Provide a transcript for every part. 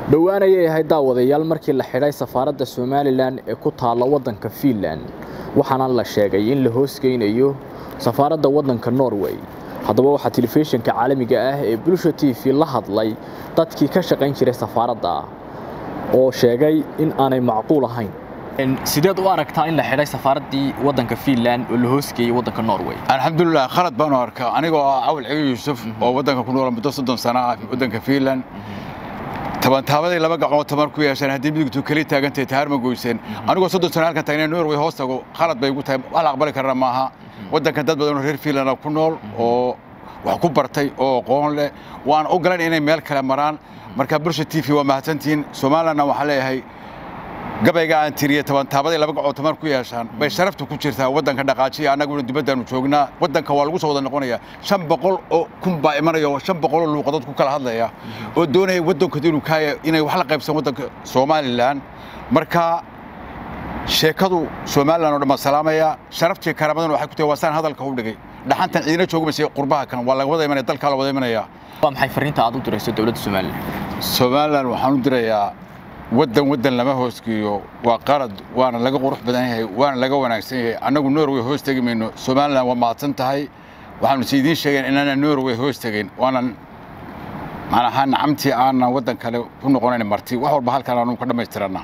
dhawaan ayay ahayd daawadayaal markii la xidhay safaaradda Somaliland ee ku taala wadanka Finland waxaana la sheegay in la hoosgeynayo safaaradda wadanka Norway. haddaba waxa telefishinka caalamiga ah ee Bulsho TV la hadlay dadkii ka shaqayn jiray safaaradda oo sheegay in aanay macquul ahayn. sideed u aragtaa in la xidhay safaaraddii wadanka Finland oo la hoosgeeyay wadanka Norway? alxamdulillah khalad baan u arkaa anigoo Awal Ciga Yuusuf oo wadanka ku nool muddo 30 sano ah wadanka Finland tabantaabadii laba gacmood tamar ku yeeshan hadii midugtu kali taagantay taarma goyseen anigoo 30 sano halka taagnay Norway hoostago khalad bay ugu tahay wax la aqbali karaa maaha wadanka dad badan oo reer Finland ku nool oo wax ku bartay oo aqoon leh waan ogolaan inay meel kale maraan marka Bulsho TV waa mahadsantiin Soomaaliland waxa leeyahay gabayga aan tiriye tabantaabadii laba gacmood tamar ku yeeshan bay sharaftu ku jirtaa wadanka dhaqaajiya anaguna dibadda aanu joognaa wadanka waa lagu soo wada noqonaya 500 oo kun baa imanayo 500 oo luuqadood ku kala hadlaya oo doonay wadanka inay wax la qaybsan wadanka Soomaaliland marka sheekadu Soomaaliland oo dhama salaamaya sharaftii karaamadan waxay ku tahay waasaan hadalka u dhigay dhaxantan ciidina joogmaysa qurbaha kan waa laga wada imanay dalka la wada imanaya waa maxay fariinta aad u dirayso dawladda Soomaaliland waxaan u dirayaa wadan lama hoosgeeyo waa qarad waana laga qurux badan yahay waana laga wanaagsan yahay anagu Norway hoos tagmayno Soomaaliland waa maadsan tahay waxaanu siidin sheegeen inaan Norway hoos tagin waana macnaha nacamtii aan wadan kale ku noqonayn marti wax walba halkaan aanu ka dhameystirana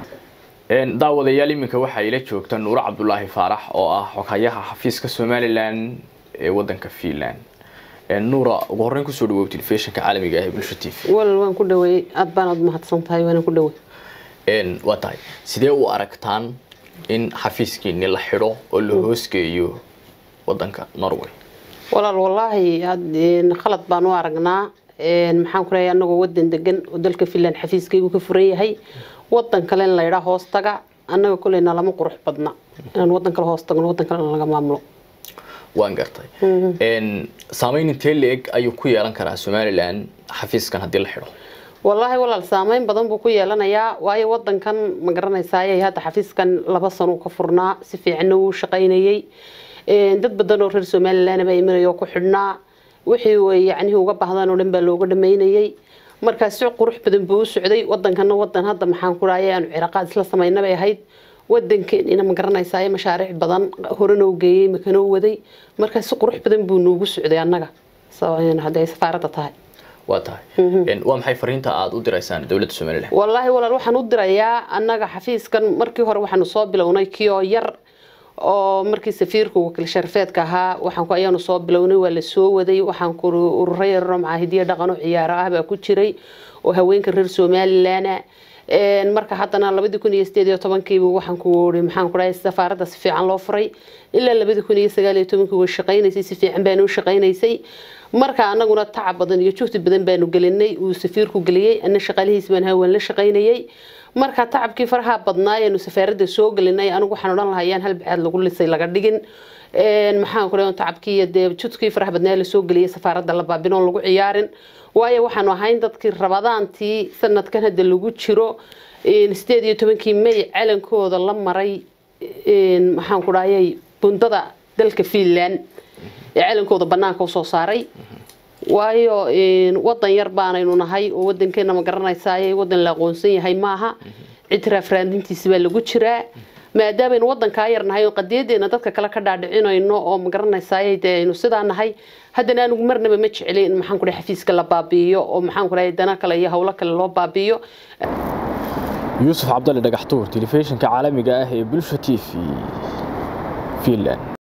daawadayaal iminka waxa ila joogta Nuur Cabdullaahi Faarax oo ah xogayaha xafiiska Somaliland ee wadanka Finland Nuura ugu horreyn ku soo dhawow telefishinka caalamiga ah ee Bulsho TV waan ku dhaweey aad baan mahadsan tahay waan ku dhaweey waa tahay sidee u aragtaan in xafiiskiina la xidho oo la hoosgeeyo wadanka Norway wallahi khalad baan u aragnaa maxaan ku leeyahay anagoo wadan degan oo dalka Finland xafiiskaygu ka furan yahay wadan kale la yiraahdo hoostaga anaga kuleyna lama qurux badna in wadan kale hoostagno wadan kale laga maamulo waan gartay saameyn intee leeg ayuu ku yeelan karaa Somaliland xafiiskan hadii la xidho wallahi walaal saameyn badan buu ku yeelanayaa waayo wadankan ma garanaysaa hadda xafiiskan 2 sano ka furnaa si fiican uu shaqaynayay dad badan oo reer Somaliland bay imanayoo ku xidhnaa wixii way yacni uga baahdaan oo dhan baa looga dhameynayay markaas si qurux badan buu u socday wadankana wadan hadda maxaan ku raayay aan cilaaqaad isla sameynay ahayd wadankeena ma garanaysaa mashaariic badan horena u geeyay makana u waday markaas si qurux badan buu noogu socday annaga sababta haday safaaradda tahay waa tahay waa maxay fariinta aad u diraysaan dawladda Somaliland wallahi walaal waxaan u dirayaa annaga xafiiskan markii hore waxaan soo bilownay kiyo yar oo markii safiirku wakiil sharafeedka ahaa waxaan ku ayaanu soo bilownay waa la soo waday waxaan ku ururay Romaahidiya dhaqano ciyaaro ah baa ku jiray oo haweenka reer Somaliland marka haddana 2018 waxaan ku wari maxaan ku raayay safaaradda si fiican loo furay ilaa 2019 way shaqaynaysay si fiican baan u shaqaynaysay marka anaguna tacab badan iyo juhdi badan baanu gelinay uu safiirku galiyay ana shaqaalihiis baan haween la shaqaynayay marka tacabkii faraha badnaayeen safaaradda soo gelinay anigu waxaan oran lahaayeen hal baad lagu lisay laga dhigin maxaan ku leeyahay tacabkii judkii faraha badnaa la soo geliyay safaaradda la baabino lagu ciyaarin waayo waxaan ahayn dadkii rabadaantii sanadkan hadda lagu jiro 18 May calankooda la maray maxaan ku dhaayay bundada dalka Finland calankooda banaanka soo saaray waayo wadan yar baanaynu nahay oo wadankeena ma garanaysaa wadan la aqoonsan yahay maaha itiraaf raadintiisa baa lagu jiraa maadaama in wadanka yarnahay oo qadiyadeena dadka kala ka dhaadhicinayno oo ma garanaysaa aynu sidaa nahay haddana anigu marnaba ma jeclay in maxaan ku dhahay xafiiska la baabiyo oo maxaan ku dhahay dana kale iyo hawlo kale loo baabiyo Yuusuf Cabdalle Dhagaxtuur telefishinka caalamiga ah ee Bulsho TV Finland